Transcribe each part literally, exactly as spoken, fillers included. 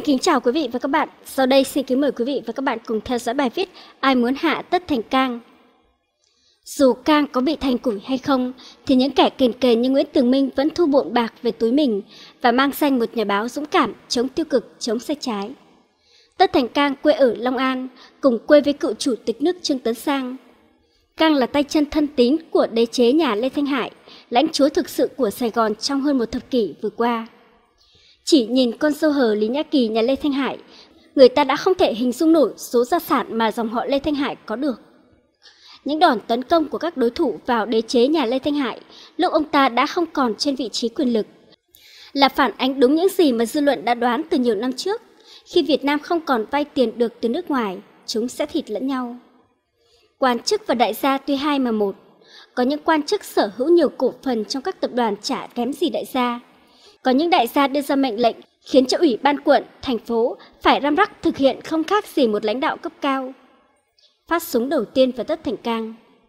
Xin kính chào quý vị và các bạn. Sau đây xin kính mời quý vị và các bạn cùng theo dõi bài viết Ai muốn hạ Tất Thành Cang. Dù Cang có bị thành củi hay không, thì những kẻ kền kề như Nguyễn Tường Minh vẫn thu bộn bạc về túi mình và mang danh một nhà báo dũng cảm, chống tiêu cực, chống sai trái. Tất Thành Cang quê ở Long An, cùng quê với cựu chủ tịch nước Trương Tấn Sang. Cang là tay chân thân tín của đế chế nhà Lê Thanh Hải, lãnh chúa thực sự của Sài Gòn trong hơn một thập kỷ vừa qua. Chỉ nhìn con dâu hờ Lý Nhã Kỳ nhà Lê Thanh Hải, người ta đã không thể hình dung nổi số gia sản mà dòng họ Lê Thanh Hải có được. Những đòn tấn công của các đối thủ vào đế chế nhà Lê Thanh Hải lúc ông ta đã không còn trên vị trí quyền lực là phản ánh đúng những gì mà dư luận đã đoán từ nhiều năm trước. Khi Việt Nam không còn vay tiền được từ nước ngoài, chúng sẽ thịt lẫn nhau. Quan chức và đại gia tuy hai mà một, có những quan chức sở hữu nhiều cổ phần trong các tập đoàn chả kém gì đại gia. Có những đại gia đưa ra mệnh lệnh khiến cho ủy ban quận, thành phố phải răm rắp thực hiện không khác gì một lãnh đạo cấp cao. Phát súng đầu tiên vào Tất Thành Cang.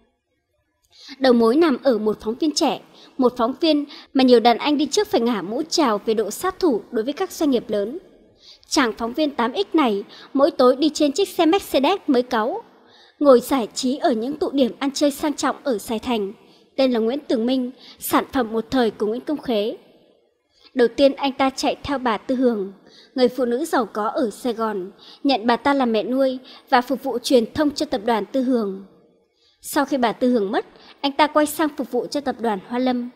Đầu mối nằm ở một phóng viên trẻ, một phóng viên mà nhiều đàn anh đi trước phải ngả mũ chào về độ sát thủ đối với các doanh nghiệp lớn. Chàng phóng viên tám x này mỗi tối đi trên chiếc xe Mercedes mới cáu, ngồi giải trí ở những tụ điểm ăn chơi sang trọng ở Sài Thành, tên là Nguyễn Tường Minh, sản phẩm một thời của Nguyễn Công Khế. Đầu tiên anh ta chạy theo bà Tư Hường, người phụ nữ giàu có ở Sài Gòn, nhận bà ta làm mẹ nuôi và phục vụ truyền thông cho tập đoàn Tư Hường. Sau khi bà Tư Hường mất, anh ta quay sang phục vụ cho tập đoàn Hoa Lâm.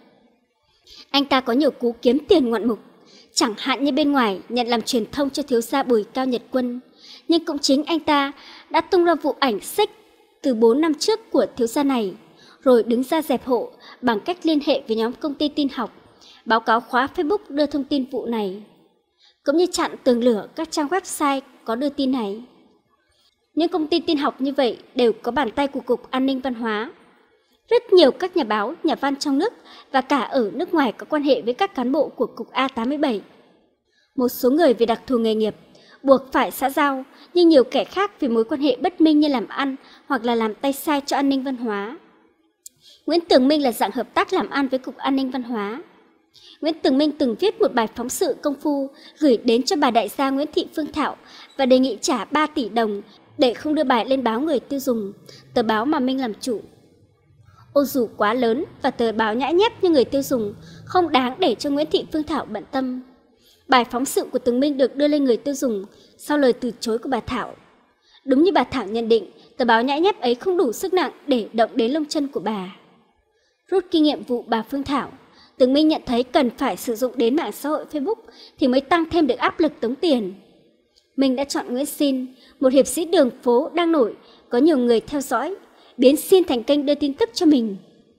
Anh ta có nhiều cú kiếm tiền ngoạn mục, chẳng hạn như bên ngoài nhận làm truyền thông cho thiếu gia Bùi Cao Nhật Quân, nhưng cũng chính anh ta đã tung ra vụ ảnh xích từ bốn năm trước của thiếu gia này, rồi đứng ra dẹp hộ bằng cách liên hệ với nhóm công ty tin học, báo cáo khóa Facebook đưa thông tin vụ này, cũng như chặn tường lửa các trang website có đưa tin này. Những công ty tin học như vậy đều có bàn tay của Cục An ninh Văn hóa. Rất nhiều các nhà báo, nhà văn trong nước và cả ở nước ngoài có quan hệ với các cán bộ của Cục A tám mươi bảy. Một số người vì đặc thù nghề nghiệp buộc phải xã giao, nhưng nhiều kẻ khác vì mối quan hệ bất minh như làm ăn hoặc là làm tay sai cho an ninh văn hóa. Nguyễn Tường Minh là dạng hợp tác làm ăn với Cục An ninh Văn hóa. Nguyễn Tường Minh từng viết một bài phóng sự công phu gửi đến cho bà đại gia Nguyễn Thị Phương Thảo và đề nghị trả ba tỷ đồng để không đưa bài lên báo Người Tiêu Dùng, tờ báo mà Minh làm chủ. Ô dù quá lớn và tờ báo nhãi nhép như Người Tiêu Dùng không đáng để cho Nguyễn Thị Phương Thảo bận tâm. Bài phóng sự của Tường Minh được đưa lên Người Tiêu Dùng sau lời từ chối của bà Thảo. Đúng như bà Thảo nhận định, tờ báo nhãi nhép ấy không đủ sức nặng để động đến lông chân của bà. Rút kinh nghiệm vụ bà Phương Thảo, Tường Minh nhận thấy cần phải sử dụng đến mạng xã hội Facebook thì mới tăng thêm được áp lực tống tiền. Minh đã chọn Nguyễn Xin, một hiệp sĩ đường phố đang nổi, có nhiều người theo dõi, biến Xin thành kênh đưa tin tức cho mình.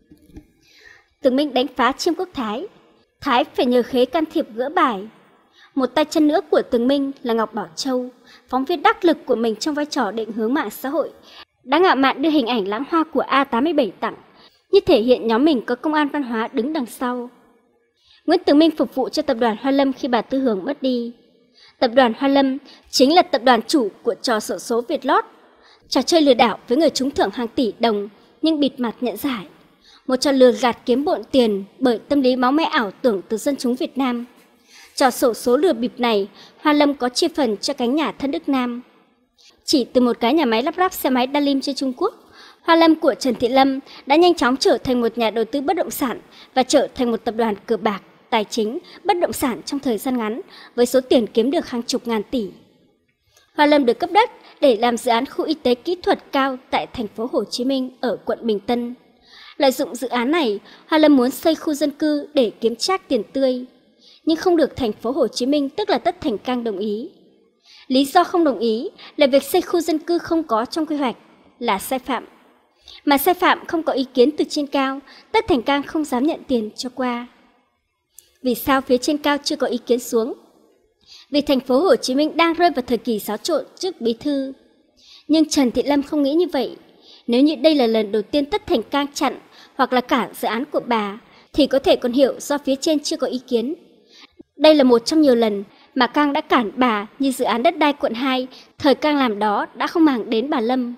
Tường Minh đánh phá Chiêm Quốc Thái. Thái phải nhờ Khế can thiệp gỡ bài. Một tay chân nữa của Tường Minh là Ngọc Bảo Châu, phóng viên đắc lực của mình trong vai trò định hướng mạng xã hội, đã ngạo mạn đưa hình ảnh lãng hoa của A tám mươi bảy tặng, như thể hiện nhóm mình có công an văn hóa đứng đằng sau. Nguyễn Tường Minh phục vụ cho tập đoàn Hoa Lâm khi bà Tư Hường mất đi. Tập đoàn Hoa Lâm chính là tập đoàn chủ của trò xổ số Việt Lót, trò chơi lừa đảo với người trúng thưởng hàng tỷ đồng nhưng bịt mặt nhận giải. Một trò lừa gạt kiếm bộn tiền bởi tâm lý máu me ảo tưởng từ dân chúng Việt Nam. Trò xổ số lừa bịp này, Hoa Lâm có chia phần cho cánh nhà thân Đức Nam. Chỉ từ một cái nhà máy lắp ráp xe máy Dalim trên Trung Quốc, Hoa Lâm của Trần Thị Lâm đã nhanh chóng trở thành một nhà đầu tư bất động sản và trở thành một tập đoàn cờ bạc, tài chính, bất động sản trong thời gian ngắn với số tiền kiếm được hàng chục ngàn tỷ. Hoa Lâm được cấp đất để làm dự án khu y tế kỹ thuật cao tại thành phố Hồ Chí Minh ở quận Bình Tân. Lợi dụng dự án này, Hoa Lâm muốn xây khu dân cư để kiếm trác tiền tươi, nhưng không được thành phố Hồ Chí Minh tức là Tất Thành Cang đồng ý. Lý do không đồng ý là việc xây khu dân cư không có trong quy hoạch là sai phạm. Mà sai phạm không có ý kiến từ trên cao, Tất Thành Cang không dám nhận tiền cho qua. Vì sao phía trên cao chưa có ý kiến xuống? Vì thành phố Hồ Chí Minh đang rơi vào thời kỳ xáo trộn trước bí thư. Nhưng Trần Thị Lâm không nghĩ như vậy. Nếu như đây là lần đầu tiên Tất Thành Cang chặn hoặc là cả dự án của bà, thì có thể còn hiểu do phía trên chưa có ý kiến. Đây là một trong nhiều lần mà Cang đã cản bà, như dự án đất đai quận hai, thời Cang làm đó đã không màng đến bà Lâm,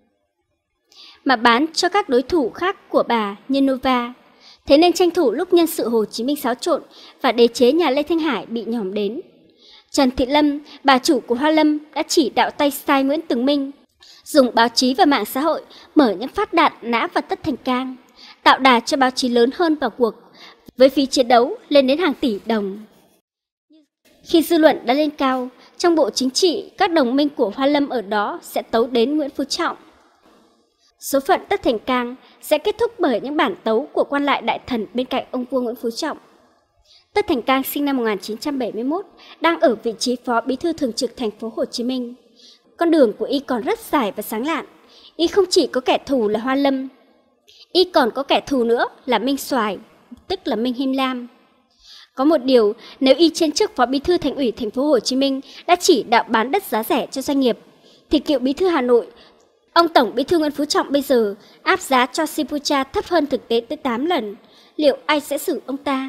mà bán cho các đối thủ khác của bà như Nova. Thế nên tranh thủ lúc nhân sự Hồ Chí Minh xáo trộn và đế chế nhà Lê Thanh Hải bị nhòm đến, Trần Thị Lâm, bà chủ của Hoa Lâm, đã chỉ đạo tay sai Nguyễn Tường Minh dùng báo chí và mạng xã hội mở những phát đạn nã vào Tất Thành Cang, tạo đà cho báo chí lớn hơn vào cuộc, với phí chiến đấu lên đến hàng tỷ đồng. Khi dư luận đã lên cao, trong Bộ Chính trị, các đồng minh của Hoa Lâm ở đó sẽ tấu đến Nguyễn Phú Trọng. Số phận Tất Thành Cang sẽ kết thúc bởi những bản tấu của quan lại đại thần bên cạnh ông vua Nguyễn Phú Trọng. Tất Thành Cang sinh năm một nghìn chín trăm bảy mươi mốt, đang ở vị trí Phó Bí thư Thường trực thành phố Hồ Chí Minh. Con đường của y còn rất dài và sáng lạn. Y không chỉ có kẻ thù là Hoa Lâm, y còn có kẻ thù nữa là Minh Soài, tức là Minh Him Lam. Có một điều, nếu y trên chức Phó Bí thư Thành ủy thành phố Hồ Chí Minh đã chỉ đạo bán đất giá rẻ cho doanh nghiệp, thì cựu Bí thư Hà Nội, ông Tổng Bí thư Nguyễn Phú Trọng bây giờ áp giá cho Sipucha thấp hơn thực tế tới tám lần. Liệu ai sẽ xử ông ta?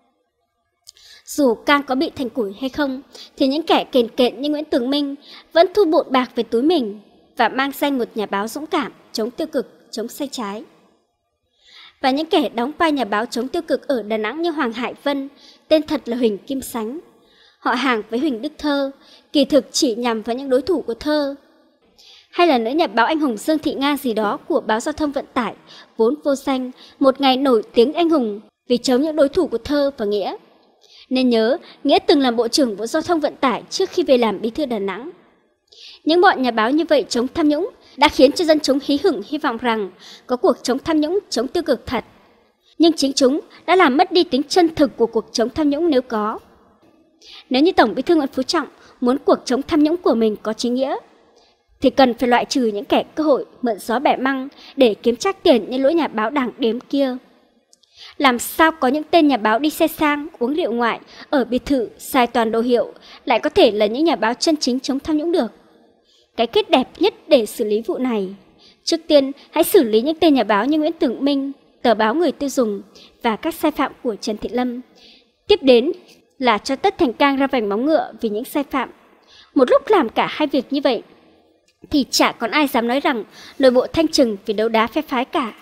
Dù Cang có bị thành củi hay không, thì những kẻ kền kện như Nguyễn Tường Minh vẫn thu bộn bạc về túi mình và mang danh một nhà báo dũng cảm, chống tiêu cực, chống sai trái. Và những kẻ đóng vai nhà báo chống tiêu cực ở Đà Nẵng như Hoàng Hải Vân, tên thật là Huỳnh Kim Sánh, họ hàng với Huỳnh Đức Thơ, kỳ thực chỉ nhằm vào những đối thủ của Thơ. Hay là nữ nhà báo anh hùng Dương Thị Nga gì đó của báo Giao thông Vận tải, vốn vô danh, một ngày nổi tiếng anh hùng vì chống những đối thủ của Thơ và Nghĩa. Nên nhớ, Nghĩa từng làm Bộ trưởng Bộ Giao thông Vận tải trước khi về làm Bí thư Đà Nẵng. Những bọn nhà báo như vậy chống tham nhũng đã khiến cho dân chúng hí hửng hy vọng rằng có cuộc chống tham nhũng, chống tiêu cực thật. Nhưng chính chúng đã làm mất đi tính chân thực của cuộc chống tham nhũng nếu có. Nếu như Tổng Bí thư Nguyễn Phú Trọng muốn cuộc chống tham nhũng của mình có chính nghĩa, thì cần phải loại trừ những kẻ cơ hội mượn gió bẻ măng để kiếm trác tiền như lũ nhà báo đảng đếm kia. Làm sao có những tên nhà báo đi xe sang, uống rượu ngoại, ở biệt thự, xài toàn đồ hiệu, lại có thể là những nhà báo chân chính chống tham nhũng được? Cái kết đẹp nhất để xử lý vụ này, trước tiên hãy xử lý những tên nhà báo như Nguyễn Tường Minh, tờ báo Người Tiêu Dùng và các sai phạm của Trần Thị Lâm. Tiếp đến là cho Tất Thành Cang ra vành móng ngựa vì những sai phạm. Một lúc làm cả hai việc như vậy, thì chả còn ai dám nói rằng nội bộ thanh trừng vì đấu đá phe phái cả.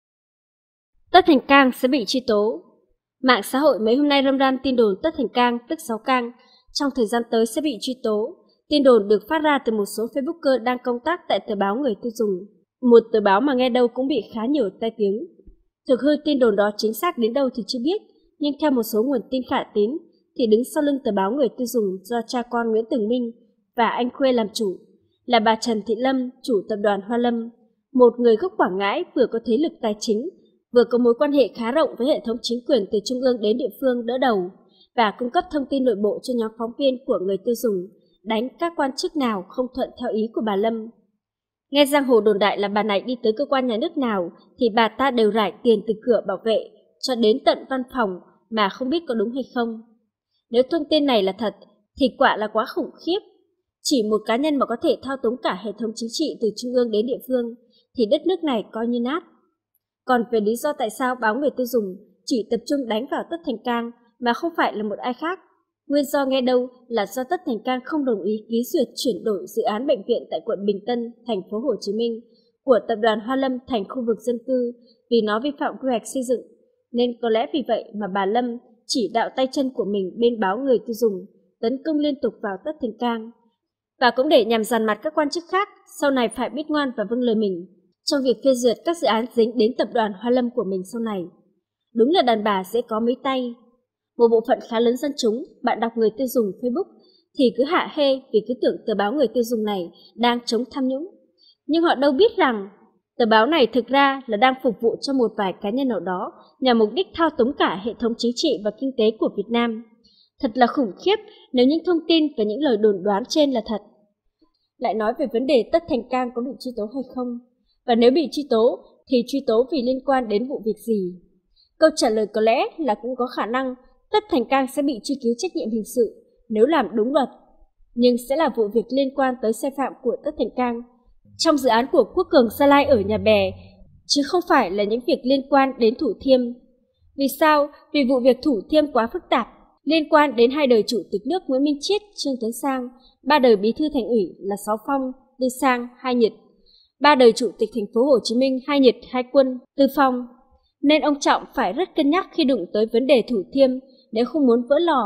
Tất Thành Cang sẽ bị truy tố. Mạng xã hội mấy hôm nay râm ran tin đồn Tất Thành Cang, tức Sáu Cang, trong thời gian tới sẽ bị truy tố. Tin đồn được phát ra từ một số Facebooker đang công tác tại tờ báo Người Tiêu Dùng, một tờ báo mà nghe đâu cũng bị khá nhiều tai tiếng. Thực hư tin đồn đó chính xác đến đâu thì chưa biết, nhưng theo một số nguồn tin khả tín, thì đứng sau lưng tờ báo Người Tiêu Dùng do cha con Nguyễn Tường Minh và anh Khuê làm chủ, là bà Trần Thị Lâm, chủ tập đoàn Hoa Lâm, một người gốc Quảng Ngãi vừa có thế lực tài chính, vừa có mối quan hệ khá rộng với hệ thống chính quyền từ trung ương đến địa phương đỡ đầu, và cung cấp thông tin nội bộ cho nhóm phóng viên của Người Tiêu Dùng, đánh các quan chức nào không thuận theo ý của bà Lâm. Nghe giang hồ đồn đại là bà này đi tới cơ quan nhà nước nào thì bà ta đều rải tiền từ cửa bảo vệ cho đến tận văn phòng mà không biết có đúng hay không. Nếu thông tin này là thật thì quả là quá khủng khiếp. Chỉ một cá nhân mà có thể thao túng cả hệ thống chính trị từ trung ương đến địa phương thì đất nước này coi như nát. Còn về lý do tại sao báo Người Tiêu Dùng chỉ tập trung đánh vào Tất Thành Cang mà không phải là một ai khác, nguyên do nghe đâu là do Tất Thành Cang không đồng ý ký duyệt chuyển đổi dự án bệnh viện tại quận Bình Tân, thành phố Hồ Chí Minh của tập đoàn Hoa Lâm thành khu vực dân cư vì nó vi phạm quy hoạch xây dựng. Nên có lẽ vì vậy mà bà Lâm chỉ đạo tay chân của mình bên báo Người Tiêu Dùng tấn công liên tục vào Tất Thành Cang, và cũng để nhằm dằn mặt các quan chức khác sau này phải biết ngoan và vâng lời mình trong việc phê duyệt các dự án dính đến tập đoàn Hoa Lâm của mình sau này. Đúng là đàn bà dễ có mấy tay. Một bộ phận khá lớn dân chúng, bạn đọc Người Tiêu Dùng Facebook, thì cứ hạ hê vì cứ tưởng tờ báo Người Tiêu Dùng này đang chống tham nhũng. Nhưng họ đâu biết rằng tờ báo này thực ra là đang phục vụ cho một vài cá nhân nào đó nhằm mục đích thao túng cả hệ thống chính trị và kinh tế của Việt Nam. Thật là khủng khiếp nếu những thông tin và những lời đồn đoán trên là thật. Lại nói về vấn đề Tất Thành Cang có bị truy tố hay không, và nếu bị truy tố thì truy tố vì liên quan đến vụ việc gì? Câu trả lời có lẽ là cũng có khả năng Tất Thành Cang sẽ bị truy cứu trách nhiệm hình sự nếu làm đúng luật, nhưng sẽ là vụ việc liên quan tới sai phạm của Tất Thành Cang trong dự án của Quốc Cường Gia Lai ở Nhà Bè, chứ không phải là những việc liên quan đến Thủ Thiêm. Vì sao? Vì vụ việc Thủ Thiêm quá phức tạp, liên quan đến hai đời Chủ tịch nước Nguyễn Minh Chiết, Trương Tấn Sang, ba đời Bí thư Thành ủy là Sáu Phong, Tư Sang, Hai Nhật, ba đời Chủ tịch thành phố Hồ Chí Minh Hai Nhật, Hai Quân, Tư Phong. Nên ông Trọng phải rất cân nhắc khi đụng tới vấn đề Thủ Thiêm nếu không muốn vỡ lò,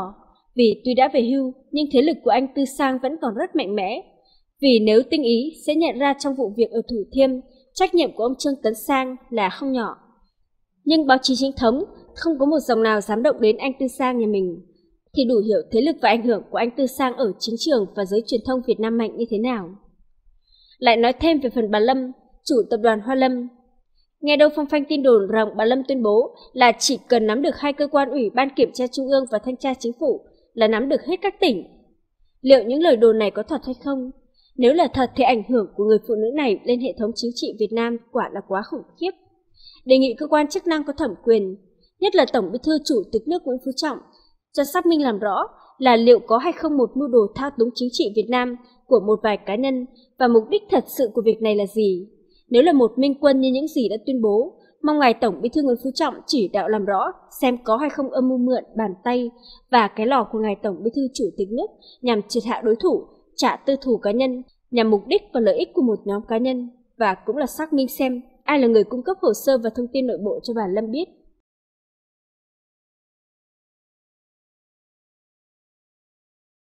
Vì tuy đã về hưu, nhưng thế lực của anh Tư Sang vẫn còn rất mạnh mẽ. Vì nếu tinh ý sẽ nhận ra trong vụ việc ở Thủ Thiêm, trách nhiệm của ông Trương Tấn Sang là không nhỏ. Nhưng báo chí chính thống không có một dòng nào dám động đến anh Tư Sang nhà mình, thì đủ hiểu thế lực và ảnh hưởng của anh Tư Sang ở chính trường và giới truyền thông Việt Nam mạnh như thế nào. Lại nói thêm về phần bà Lâm, chủ tập đoàn Hoa Lâm. Nghe đâu phong phanh tin đồn rằng bà Lâm tuyên bố là chỉ cần nắm được hai cơ quan Ủy ban Kiểm tra Trung ương và Thanh tra Chính phủ là nắm được hết các tỉnh. Liệu những lời đồn này có thật hay không? Nếu là thật thì ảnh hưởng của người phụ nữ này lên hệ thống chính trị Việt Nam quả là quá khủng khiếp. Đề nghị cơ quan chức năng có thẩm quyền, nhất là Tổng Bí thư Chủ tịch nước Nguyễn Phú Trọng, cho xác minh làm rõ là liệu có hay không một mưu đồ thao túng chính trị Việt Nam của một vài cá nhân và mục đích thật sự của việc này là gì. Nếu là một minh quân như những gì đã tuyên bố, mong ngài Tổng Bí thư Nguyễn Phú Trọng chỉ đạo làm rõ xem có hay không âm mưu mượn bàn tay và cái lò của ngài Tổng Bí thư Chủ tịch nước nhằm triệt hạ đối thủ, trả tư thù cá nhân nhằm mục đích và lợi ích của một nhóm cá nhân, và cũng là xác minh xem ai là người cung cấp hồ sơ và thông tin nội bộ cho bà Lâm biết.